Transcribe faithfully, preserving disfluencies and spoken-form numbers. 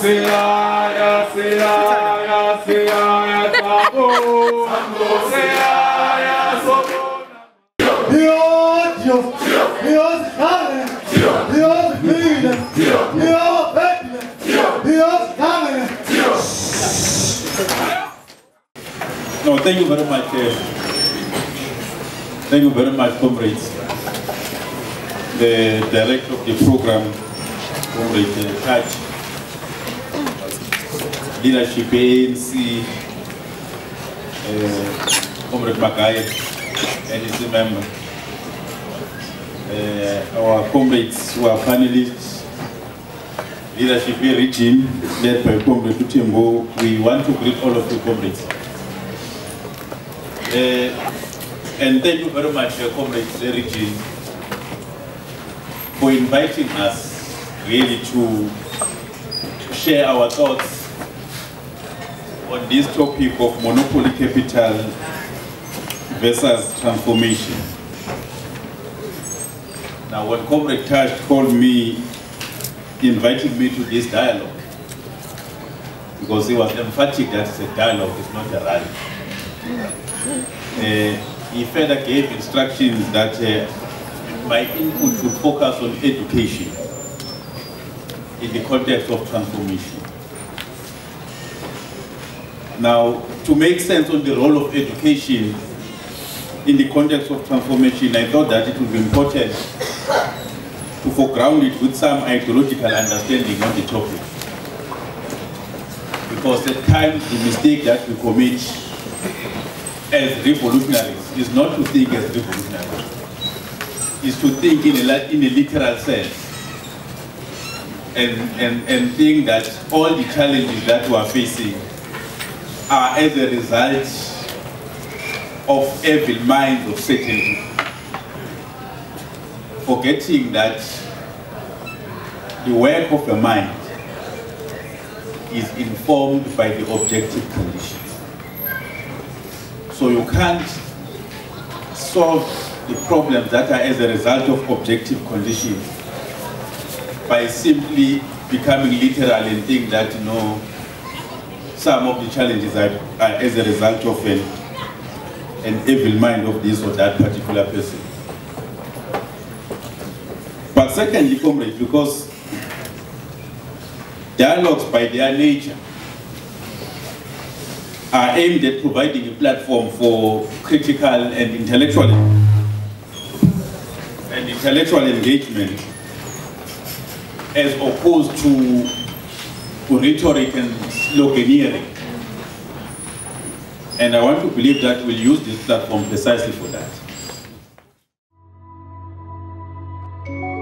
No, thank you very much. Uh, thank you very much, comrades. The director of the program, Comrade uh, Touch, leadership A N C, uh, Comrade Magai, N E C member, uh, our comrades who are panelists, leadership A regime led by Comrade Tutembo. We want to greet all of you, comrades. Uh, and thank you very much, uh, Comrade Regine, for inviting us really to share our thoughts on this topic of monopoly capital versus transformation. Now, when Comrade Tash called me, inviting me to this dialogue, because he was emphatic that it's a dialogue, it's not a rally. Uh, he further gave instructions that uh, my input should focus on education in the context of transformation. Now, to make sense on the role of education in the context of transformation, I thought that it would be important to foreground it with some ideological understanding on the topic. Because at times the mistake that we commit as revolutionaries is not to think as revolutionaries, is to think in a, in a literal sense and, and, and think that all the challenges that we are facing are as a result of evil minds of Satan, forgetting that the work of a mind is informed by the objective conditions. So you can't solve the problems that are as a result of objective conditions by simply becoming literal and think that, you know, some of the challenges are, are as a result of an, an evil mind of this or that particular person. But secondly, comrades, because dialogues by their nature are aimed at providing a platform for critical and intellectual and intellectual engagement, as opposed to rhetoric and sloganeering. And I want to believe that we'll use this platform precisely for that.